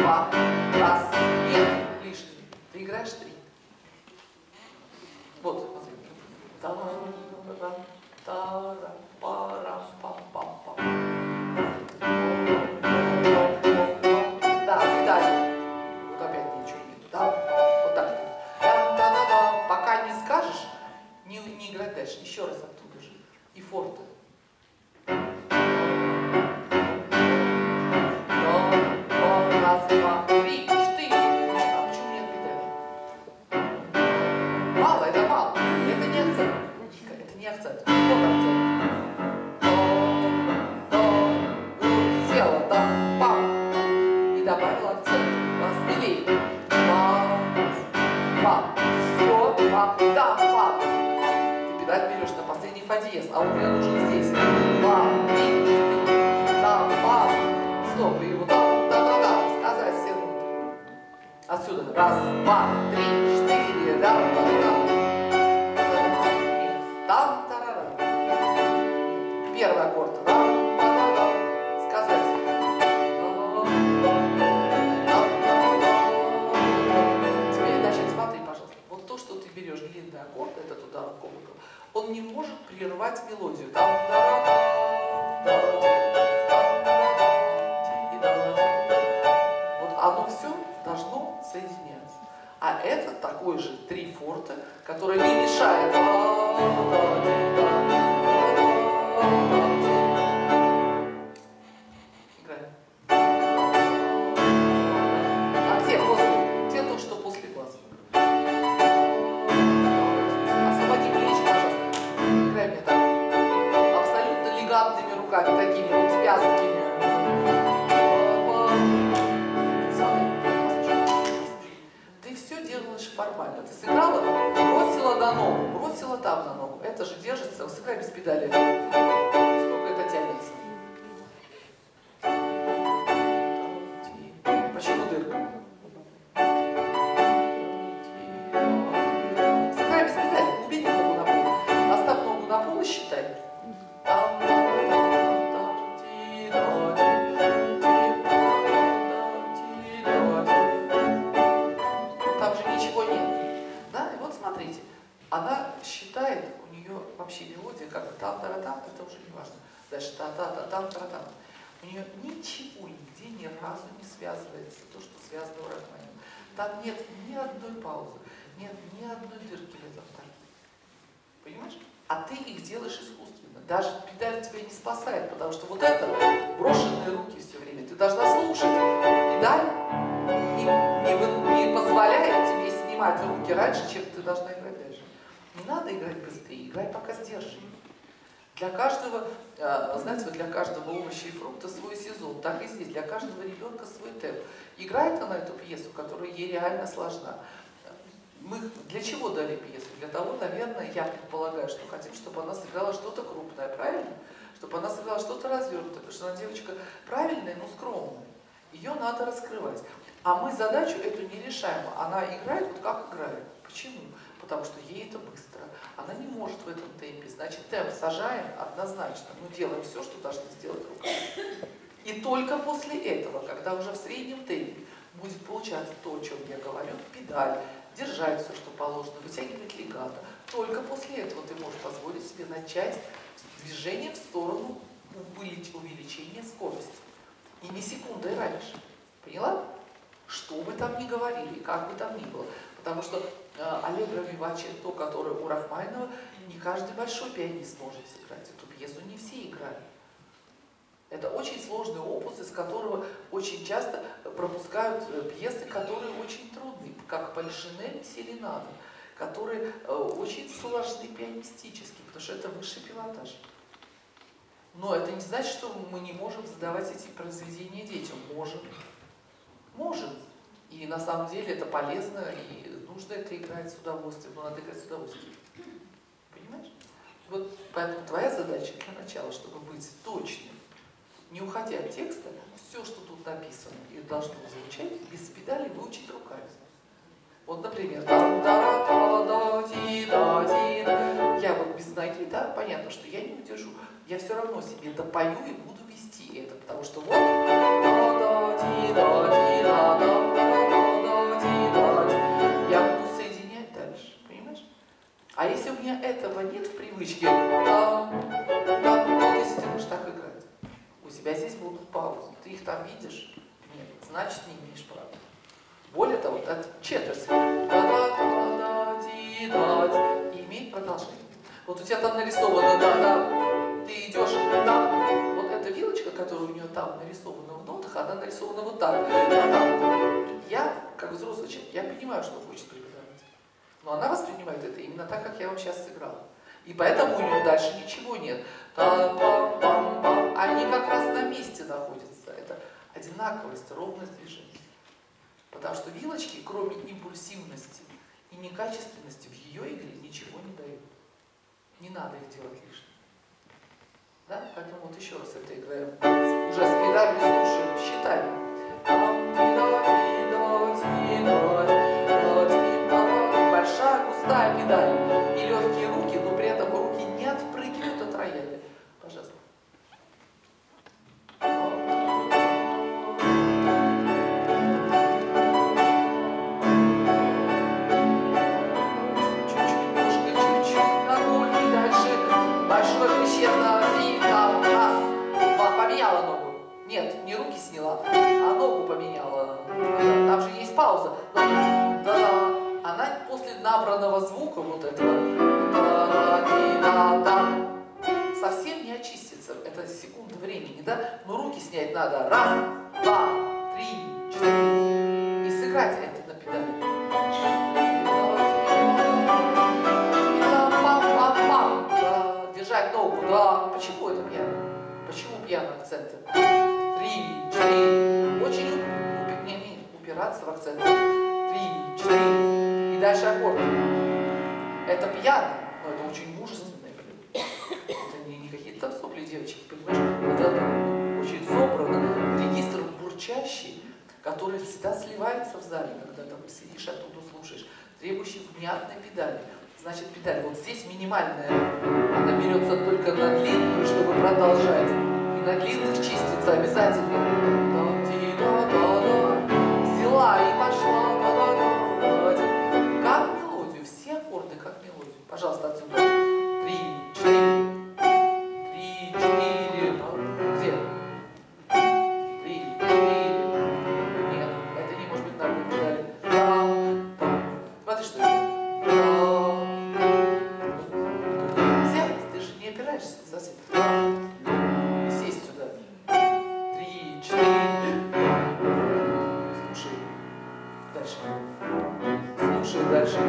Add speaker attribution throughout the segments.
Speaker 1: два, раз, нет, лишний. Ты играешь три. Вот, смотри. Да, педали. Вот опять ничего нет. Да, вот так. Пока не скажешь, не играть дальше. Еще раз оттуда же. И форте. Раз, два, три, четыре. А почему нет педали? Мало, это мало. Это не акцент. Это не акцент. Вот акцент. Села, да, пам. И добавила акцент. Распили. Пам. Все, пам. Да, пам. Ты педаль берешь на последний фа диез, а он мне нужен здесь. Пам, три, четыре. Да, пам. Стоп, и вот да, сказать все ноты. Отсюда. Раз, два, три, четыре. Да, там, тарара. Первый аккорд. Сказать. Теперь, значит, смотри, пожалуйста. Вот то, что ты берешь длинный аккорд, этот удар колокола, он не может прервать мелодию. Там, вот оно все должно соединяться. А это такой же три форта, который не мешает. Играем. А где после? Где то, что после глаза? Освободи плечи, пожалуйста. Играй мне так. Абсолютно элегантными руками, такими вот вязкими. Ты все делаешь формально. Ты сыграла, бросила на ногу, бросила там на ногу. Это же держится, сыграй без педали. Сколько это тянется. Почему дырка? Сыграй без педали, убери ногу на пол. Оставь ногу на пол и считай. Там же ничего нет. Да, и вот смотрите. Она считает, у нее вообще мелодия как там-тара-там, это уже не важно. Дальше та-та-та-там-тара-там. У нее ничего нигде ни разу не связывается то, что связано у Рахманинова. Там нет ни одной паузы, нет ни одной дырки в этом такте. Понимаешь? А ты их делаешь искусственно. Даже педаль тебя не спасает, потому что вот это брошенные руки все время. Ты должна слушать. Педаль не позволяет тебе снимать руки раньше, чем ты должна играть дальше. Не надо играть быстрее, играй пока сдержанно. Для каждого, знаете, вот для каждого овоща и фрукта свой сезон. Так и здесь, для каждого ребенка свой темп. Играет она эту пьесу, которая ей реально сложна. Мы для чего дали пьесу? Для того, наверное, я предполагаю, что хотим, чтобы она сыграла что-то крупное, правильно? Чтобы она сыграла что-то развернутое, потому что она девочка правильная, но скромная. Ее надо раскрывать. А мы задачу эту не решаем. Она играет вот как играет. Почему? Потому что ей это быстро. Она не может в этом темпе. Значит, темп сажаем однозначно. Мы делаем все, что должны сделать руками. И только после этого, когда уже в среднем темпе будет получаться то, о чем я говорю, педаль, держать все, что положено, вытягивать легато, только после этого ты можешь позволить себе начать движение в сторону увеличения скорости. И не секундой раньше. Поняла? Что бы там ни говорили, как бы там ни было. Потому что аллегро виваче, то, которое у Рахманинова, не каждый большой пианист может сыграть. Эту пьесу не все играют. Это очень сложный опус, из которого очень часто пропускают пьесы, которые очень трудные, как Полишинель, Селенада, которые очень сложны пианистически, потому что это высший пилотаж. Но это не значит, что мы не можем задавать эти произведения детям. Можем. Можем. И на самом деле это полезно, и нужно это играть с удовольствием, но надо играть с удовольствием. Понимаешь? Вот поэтому твоя задача для начала, чтобы быть точным, не уходя от текста, все, что тут написано и должно звучать, без педали выучить руками. Вот, например, я вот без ноги, да, понятно, что я не удержу. Я все равно себе допою и буду вести это, потому что вот вилочки. Там, там. Вот если ты будешь так играть, у тебя здесь будут паузы. Ты их там видишь? Нет, значит не имеешь права. Более того, это четверть. И имеет продолжение. Вот у тебя там нарисовано да-да, ты идешь там, вот эта вилочка, которая у нее там нарисована в нотах, она нарисована вот так. Я, как взрослый человек, я понимаю, что хочет преподаватель. Но она воспринимает это именно так, как я вам сейчас сыграл. И поэтому у нее дальше ничего нет. Они как раз на месте находятся. Это одинаковость, ровность движения. Потому что вилочки, кроме импульсивности и некачественности, в ее игре ничего не дают. Не надо их делать лишним. Да? Поэтому вот еще раз это играем. Уже с педалью слушаем, считаем. Большая, густая педаль. И легкие руки, но при этом руки не отпрыгивают от рояля. Пожалуйста. Поменяла ногу. Нет, не руки сняла, а ногу поменяла. Там же есть пауза. Да, она после набранного звука вот этого совсем не очистится. Это секунда времени, да? Но руки снять надо. Раз, два, три, четыре. И сыграть это на педали. Держать ногу. Да. Почему это пьяно? Почему пьяно акценты? 3, 4. Очень упираться в акценты. 3, 4. И дальше аккорд. Это пьяно, но это очень мужественное. Это не какие-то там сопли девочки, понимаешь? Это очень собрано. Регистр бурчащий, который всегда сливается в зале, когда там сидишь, оттуда слушаешь. Требующий внятной педали. Значит, педаль вот здесь минимальная, она берется только на длинную, чтобы продолжать. И на длинных чистится обязательно. Взяла и пошла. Как мелодию, все аккорды как мелодию. Пожалуйста, отсюда. 3, 4. 3, 4. Где? 3, 4. Нет, это не может быть на одной педали. Смотри, что это. Совсем. Сесть сюда. 3, 4. Слушай. Дальше. Слушай дальше.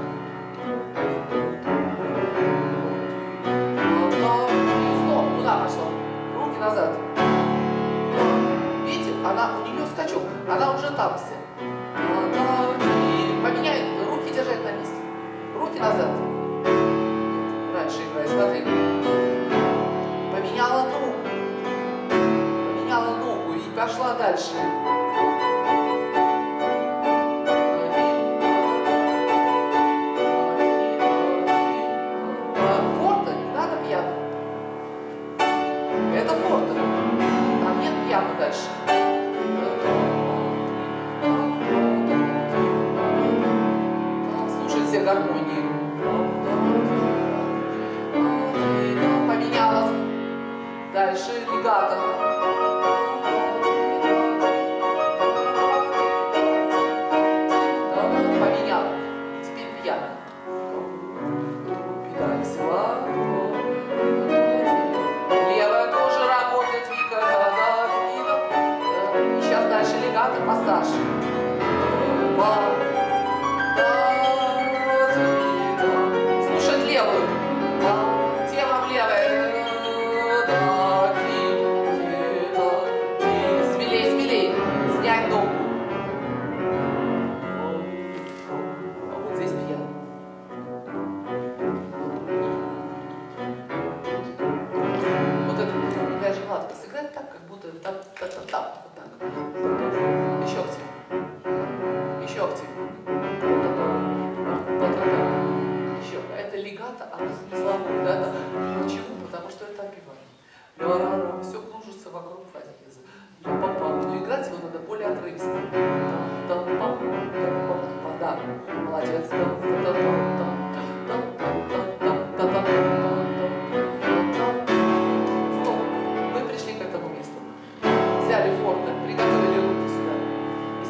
Speaker 1: Стоп. Куда пошла? Руки назад. Видите, у нее скачок. Она уже там вся. Поменяй. Руки держать на месте. Руки назад. Раньше играй. Смотри. Поменяла ногу и пошла дальше. Форте не надо пьяно. Это форте. Там нет пьяно дальше. Слушай все гармонии. Поменяла. Дальше легато. Поменяла. Теперь пьяно. Педаль взяла. Левая тоже работает, Вика. И сейчас дальше легато, массаж. Слушать левую. Тема в левой. Смелей. Снять ногу. А вот здесь пьяно. Вот это даже гладко сыграть так, как будто там. Вот так. Еще активнее.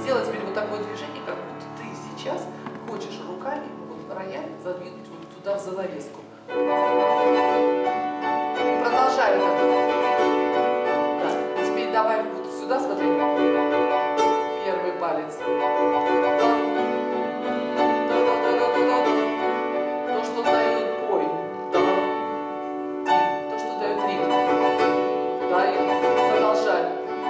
Speaker 1: сделай теперь вот такое движение, как будто ты сейчас хочешь руками вот рояль задвинуть вот туда в занавеску. И продолжай это. Да. Теперь давай вот сюда смотри. Первый палец. То, что дает бой. То, что дает ритм. Да, и продолжай.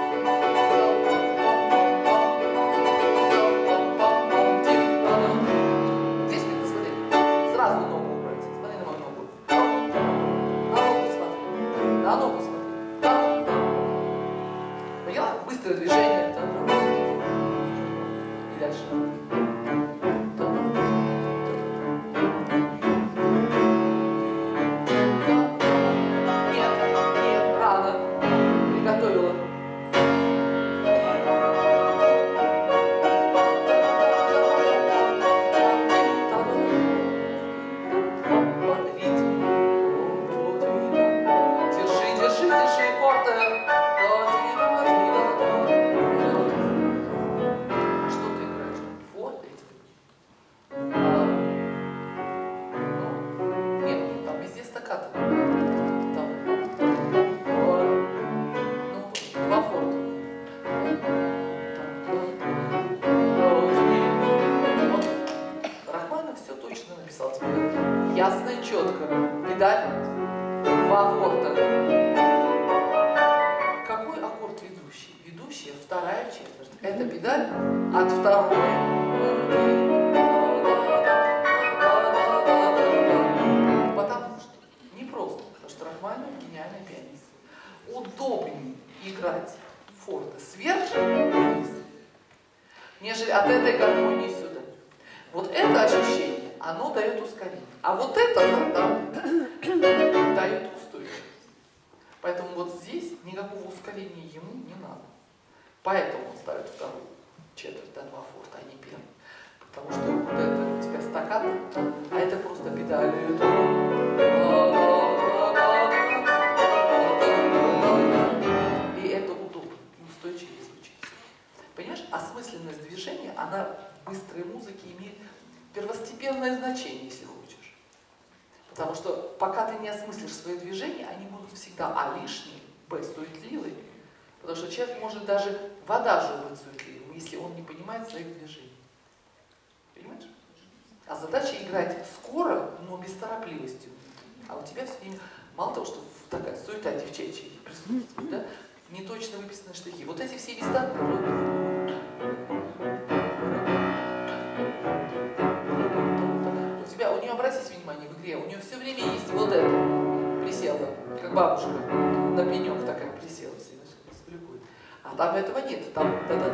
Speaker 1: Здесь мне посмотри. Сразу ногу убрать. Смотри на мою ногу. На ногу смотри. На ногу смотри. Поняла? Быстрое движение. И дальше. Нет, рано. Приготовила. Держи, форте. Что ты играешь? Форте? Нет, там везде стаккато. Там. Ну, два форта. Вот. Рахманинов все точно написал тебе. Ясно и четко. Педаль. Два форта. Какой аккорд ведущий? Ведущая вторая четверть. Это педаль от второй. Потому что не просто, потому что Рахманинов гениальный пианист. Удобнее играть форте сверху вниз, нежели от этой гармонии сюда. Вот это ощущение, оно дает ускорение. А вот это дает устойчивость. Поэтому вот здесь никакого ускорения ему не надо. Поэтому он ставит вторую четверть, да, два форта, а не первый. Потому что вот это у тебя стаккато, а это просто педали. И это удобно, и устойчивее звучит. Понимаешь, осмысленность движения, она в быстрой музыке имеет первостепенное значение, если хочешь. Потому что пока ты не осмыслишь свои движения, они будут всегда лишние, суетливые. Потому что человек может даже в адажу быть суетливым, если он не понимает своих движений. Понимаешь? А задача играть скоро, но без торопливости. А у тебя все время, мало того, что такая суета девчачья присутствует, да, неточно выписанные штрихи. Вот эти все места. У нее, обратите внимание, в игре, у нее все время есть вот это. Присела, как бабушка, на пенек такая присела, все сплюкует. А там этого нет. Там.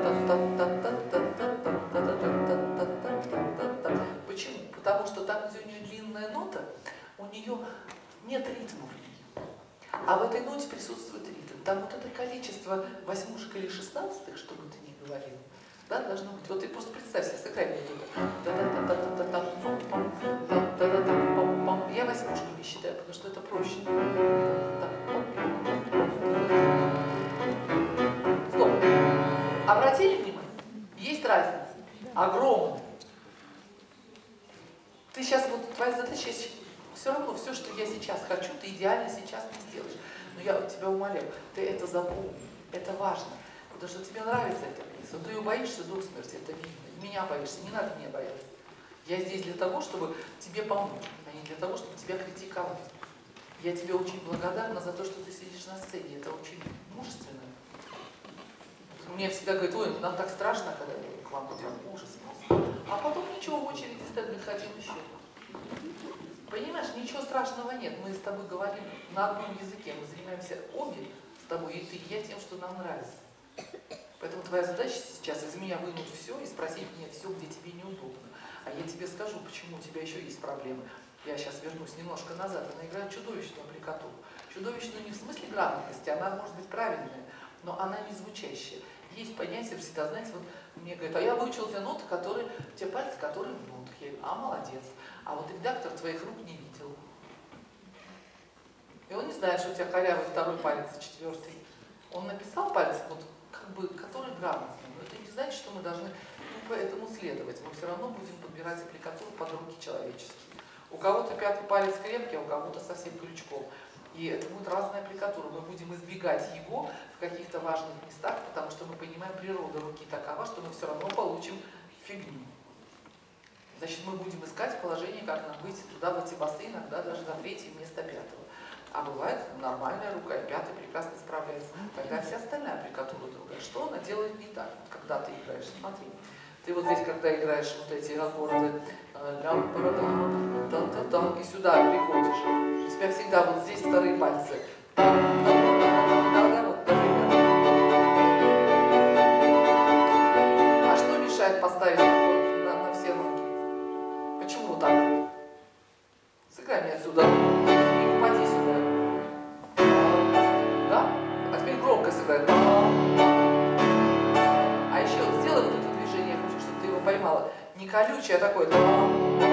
Speaker 1: Почему? Потому что там, где у нее длинная нота, у нее нет ритма в ней. А в этой ноте присутствует ритм. Там вот это количество восьмушек или шестнадцатых, что бы ты ни говорил, да, должно быть. Вот ты просто представь себе, сыграй мне это. Я восьмушками считаю, потому что это проще. Стоп. Обратили внимание? Есть разница. Огромная. Ты сейчас, вот твоя задача, все равно все, что я сейчас хочу, ты идеально сейчас не сделаешь. Но я тебя умоляю, ты это запомни. Это важно. Потому что тебе нравится эта песня. Ты ее боишься до смерти, это видно. Меня боишься, не надо меня бояться. Я здесь для того, чтобы тебе помочь, а не для того, чтобы тебя критиковать. Я тебе очень благодарна за то, что ты сидишь на сцене. Это очень мужественно. Мне всегда говорят, ой, нам так страшно, когда к вам идем, ужас. А потом ничего, в очереди стоит, хотим еще. Понимаешь, ничего страшного нет. Мы с тобой говорим на одном языке. Мы занимаемся обе с тобой, и ты, и я, тем, что нам нравится. Поэтому твоя задача сейчас из меня вынуть все и спросить меня все, где тебе неудобно. А я тебе скажу, почему у тебя еще есть проблемы. Я сейчас вернусь немножко назад. Она играет чудовищную аппликатуру. Чудовищную не в смысле грамотности, она может быть правильная, но она не звучащая. Есть понятие всегда, знаете, вот мне говорят, а я выучил те ноты, которые, те пальцы, которые в нотах. Я говорю, молодец. А вот редактор твоих рук не видел. И он не знает, что у тебя корявый второй палец и четвертый. Он написал пальцы, вот, как бы, который грамотный, но это не значит, что мы должны тупо этому следовать. Мы все равно будем подбирать аппликатуру под руки человеческие. У кого-то пятый палец крепкий, а у кого-то совсем крючком. И это будет разная аппликатура. Мы будем избегать его в каких-то важных местах, потому что мы понимаем, природа руки такова, что мы все равно получим фигню. Значит, мы будем искать положение, как нам выйти туда, в эти басы, иногда даже на третье вместо пятого. А бывает нормальная рука, и пятый прекрасно справляется. Тогда вся остальная аппликатура другая. Что она делает не так, вот, когда ты играешь? Смотри. Ты вот здесь, когда играешь вот эти аккорды, и сюда приходишь, у тебя всегда вот здесь вторые пальцы. А что мешает поставить аккорд на все ноги? Почему так? Сыграй мне отсюда. И попади сюда. Да? А теперь громко сыграй. А еще сделай вот это движение, я хочу, чтобы ты его поймала. Не колючее, а такое.